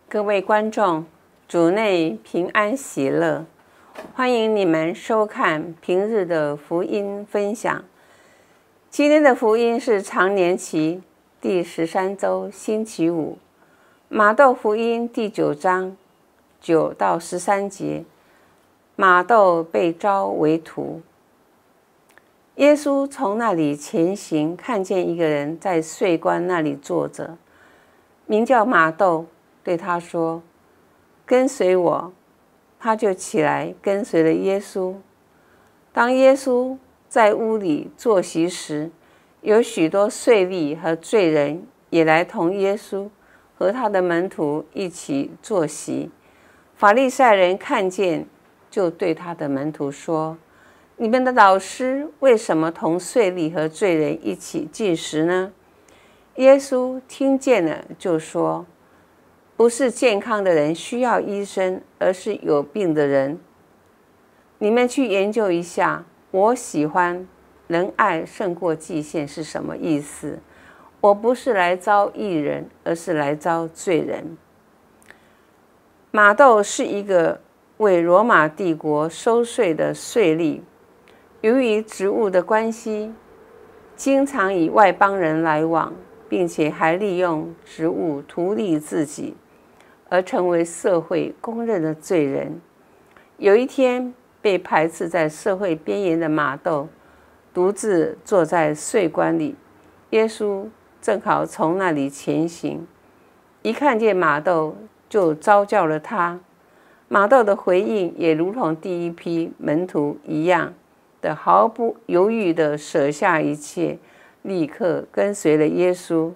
各位观众，主内平安喜乐，欢迎你们收看平日的福音分享。今天的福音是常年期第13周星期五，马窦福音第9章9到13节。马窦被召为徒。耶稣从那里前行，看见一个人在税关那里坐着，名叫马窦，对他说：“跟随我。”他就起来跟随了耶稣。当耶稣在屋里坐席时，有许多税吏和罪人也来同耶稣和他的门徒一起坐席。法利赛人看见，就对他的门徒说：“你们的老师为什么同税吏和罪人一起进食呢？”耶稣听见了，就说：“不是健康的人需要医生，而是有病的人。你们去研究一下，我喜欢仁爱胜过祭献是什么意思？我不是来招义人，而是来招罪人。”马窦是一个为罗马帝国收税的税吏，由于职务的关系，经常与外邦人来往，并且还利用职务图利自己，而成为社会公认的罪人。有一天，被排斥在社会边缘的马窦独自坐在税关里，耶稣正好从那里前行，一看见马窦就召叫了他。马窦的回应也如同第一批门徒一样的毫不犹豫地舍下一切，立刻跟随了耶稣。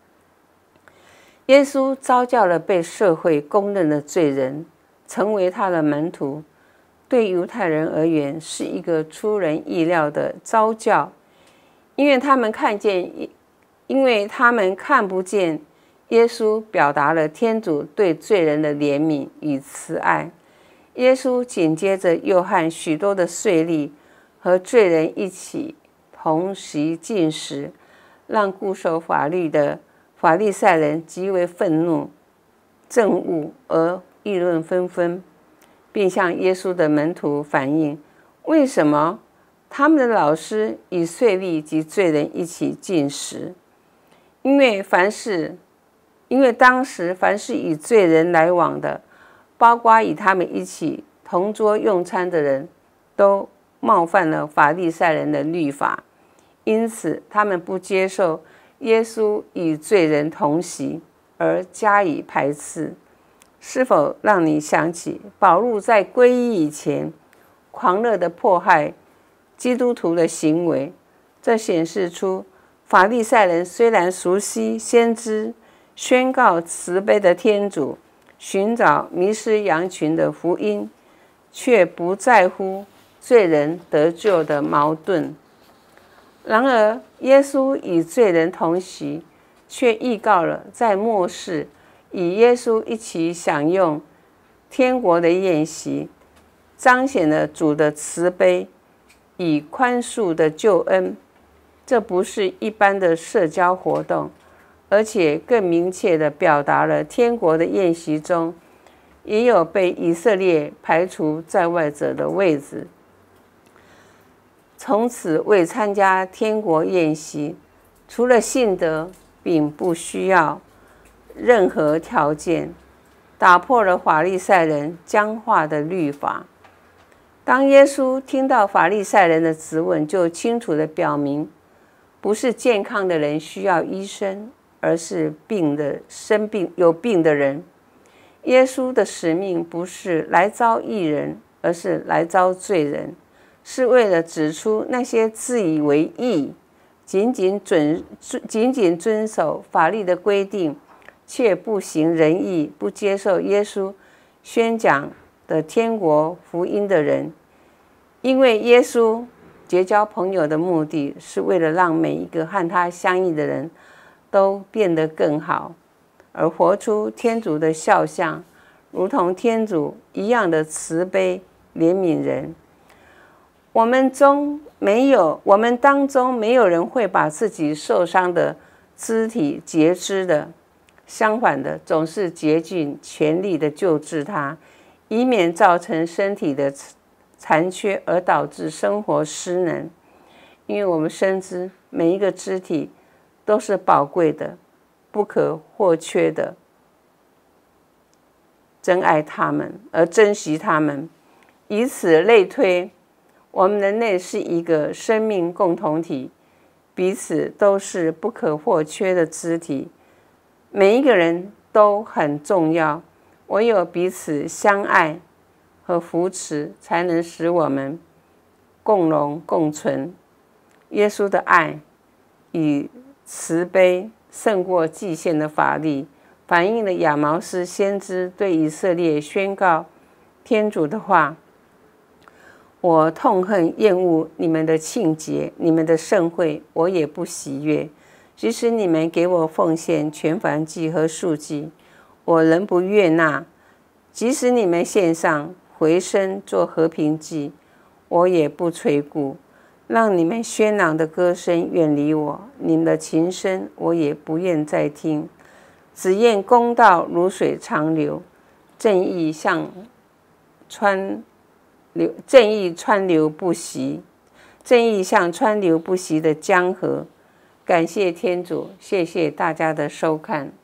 耶稣召叫了被社会公认的罪人成为他的门徒，对犹太人而言是一个出人意料的召叫，因为他们看不见耶稣表达了天主对罪人的怜悯与慈爱。耶稣紧接着又和许多的税吏和罪人一起同席进食，让固守法律的法利赛人极为愤怒、憎恶而议论纷纷，并向耶稣的门徒反映，为什么他们的老师与税吏及罪人一起进食。因为当时凡是与罪人来往的，包括与他们一起同桌用餐的人，都冒犯了法利赛人的律法，因此他们不接受耶稣与罪人同席，而加以排斥。是否让你想起保禄在皈依以前狂热的迫害基督徒的行为？这显示出法利赛人虽然熟悉先知宣告慈悲的天主，寻找迷失羊群的福音，却不在乎罪人得救的矛盾。然而耶稣与罪人同席，却预告了在末世与耶稣一起享用天国的宴席，彰显了主的慈悲与宽恕的救恩。这不是一般的社交活动，而且更明确地表达了天国的宴席中也有被以色列排除在外者的位置。从此为参加天国宴席，除了信德，并不需要任何条件，打破了法利赛人僵化的律法。当耶稣听到法利赛人的质问，就清楚地表明，不是健康的人需要医生，而是有病的人。耶稣的使命不是来招义人，而是来招罪人，是为了指出那些自以为义，仅仅遵守法律的规定，却不行仁义，不接受耶稣宣讲的天国福音的人。因为耶稣结交朋友的目的是为了让每一个和他相遇的人都变得更好，而活出天主的肖像，如同天主一样的慈悲怜悯人。我们当中没有人会把自己受伤的肢体截肢的， 相反的，总是竭尽全力的救治他，以免造成身体的残缺而导致生活失能。因为我们深知每一个肢体都是宝贵的、不可或缺的，珍爱他们而珍惜他们，以此类推，我们人类是一个生命共同体，彼此都是不可或缺的肢体，每一个人都很重要，唯有彼此相爱和扶持，才能使我们共荣共存。耶稣的爱与慈悲胜过祭献的法力，反映了亚毛斯先知对以色列宣告天主的话：我痛恨厌恶你们的庆节，你们的盛会我也不喜悦。即使你们给我奉献全燔祭和素祭，我仍不悦纳；即使你们献上回声做和平祭，我也不垂顾。让你们喧嚷的歌声远离我，你们的琴声我也不愿再听。只愿公道如水长流，正义川流不息，正义像川流不息的江河。感谢天主，谢谢大家的收看。